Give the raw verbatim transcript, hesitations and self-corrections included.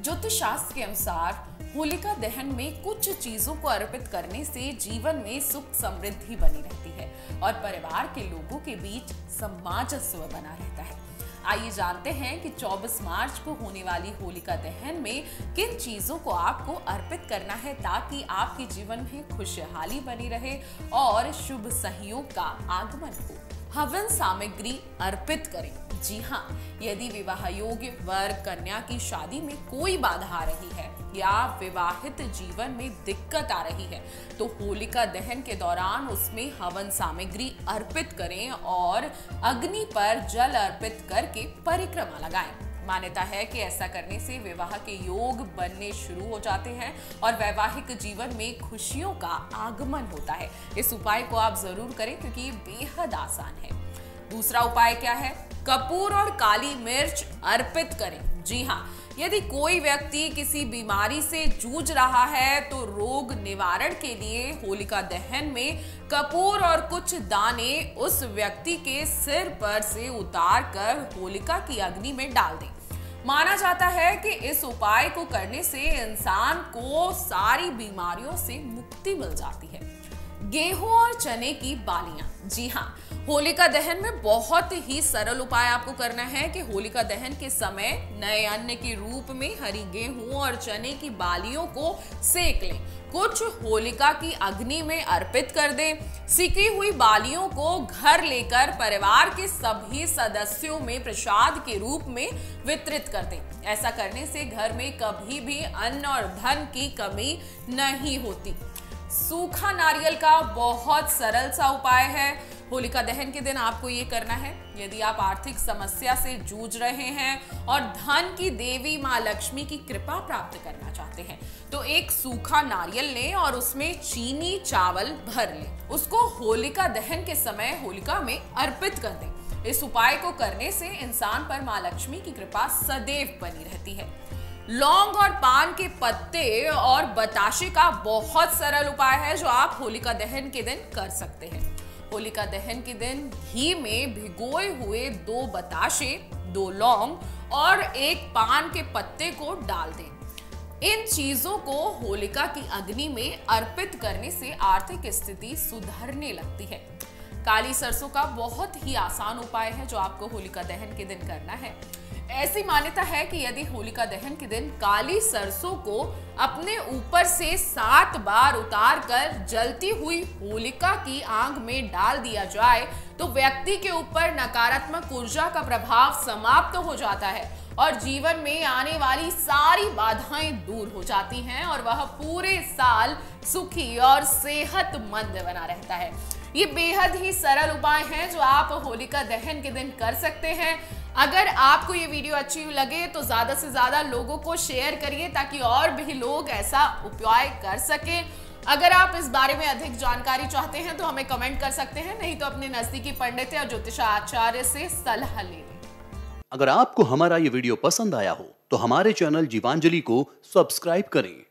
ज्योतिष शास्त्र के अनुसार होलिका दहन में कुछ चीजों को अर्पित करने से जीवन में सुख समृद्धि बनी रहती है और परिवार के लोगों के बीच सामंजस्य बना रहता है। आइए जानते हैं कि चौबीस मार्च को होने वाली होलिका दहन में किन चीजों को आपको अर्पित करना है ताकि आपके जीवन में खुशहाली बनी रहे और शुभ सहयोग का आगमन हो। हवन सामग्री अर्पित करें। जी हाँ, यदि विवाह योग्य वर कन्या की शादी में कोई बाधा आ रही है या विवाहित जीवन में दिक्कत आ रही है तो होलिका दहन के दौरान उसमें हवन सामग्री अर्पित करें और अग्नि पर जल अर्पित करके परिक्रमा लगाएं। मान्यता है कि ऐसा करने से विवाह के योग बनने शुरू हो जाते हैं और वैवाहिक जीवन में खुशियों का आगमन होता है। इस उपाय को आप जरूर करें क्योंकि ये बेहद आसान है। दूसरा उपाय क्या है? कपूर और काली मिर्च अर्पित करें। जी हाँ, यदि कोई व्यक्ति किसी बीमारी से जूझ रहा है तो रोग निवारण के लिए होलिका दहन में कपूर और कुछ दाने उस व्यक्ति के सिर पर से उतार कर होलिका की अग्नि में डाल दें। माना जाता है कि इस उपाय को करने से इंसान को सारी बीमारियों से मुक्ति मिल जाती है। गेहूं और चने की बालियां। जी हाँ, होलिका दहन में बहुत ही सरल उपाय आपको करना है कि होलिका दहन के समय नए अन्न के रूप में हरी गेहूं और चने की बालियों को सेक लें। कुछ होलिका की अग्नि में अर्पित कर दें। सिकी हुई बालियों को घर लेकर परिवार के सभी सदस्यों में प्रसाद के रूप में वितरित कर दें। ऐसा करने से घर में कभी भी अन्न और धन की कमी नहीं होती। सूखा नारियल का बहुत सरल सा उपाय है। होलिका दहन के दिन आपको ये करना है। यदि आप आर्थिक समस्या से जूझ रहे हैं और धन की देवी मां लक्ष्मी की कृपा प्राप्त करना चाहते हैं तो एक सूखा नारियल लें और उसमें चीनी चावल भर लें। उसको होलिका दहन के समय होलिका में अर्पित कर दें। इस उपाय को करने से इंसान पर मां लक्ष्मी की कृपा सदैव बनी रहती है। लौंग और पान के पत्ते और बताशे का बहुत सरल उपाय है जो आप होलिका दहन के दिन कर सकते हैं। होलिका दहन के दिन घी में भिगोए हुए दो बताशे, दो लौंग और एक पान के पत्ते को डाल दें। इन चीजों को होलिका की अग्नि में अर्पित करने से आर्थिक स्थिति सुधरने लगती है। काली सरसों का बहुत ही आसान उपाय है जो आपको होलिका दहन के दिन करना है। ऐसी मान्यता है कि यदि होलिका दहन के दिन काली सरसों को अपने ऊपर से सात बार उतार कर जलती हुई होलिका की आग में डाल दिया जाए तो व्यक्ति के ऊपर नकारात्मक ऊर्जा का प्रभाव समाप्त हो जाता है और जीवन में आने वाली सारी बाधाएं दूर हो जाती हैं और वह पूरे साल सुखी और सेहतमंद बना रहता है। ये बेहद ही सरल उपाय हैं जो आप होलिका दहन के दिन कर सकते हैं। अगर आपको ये वीडियो अच्छी लगे तो ज्यादा से ज्यादा लोगों को शेयर करिए ताकि और भी लोग ऐसा उपाय कर सकें। अगर आप इस बारे में अधिक जानकारी चाहते हैं तो हमें कमेंट कर सकते हैं, नहीं तो अपने नजदीकी पंडित या ज्योतिष आचार्य से सलाह ले लें। अगर आपको हमारा ये वीडियो पसंद आया हो तो हमारे चैनल जीवांजलि को सब्सक्राइब करें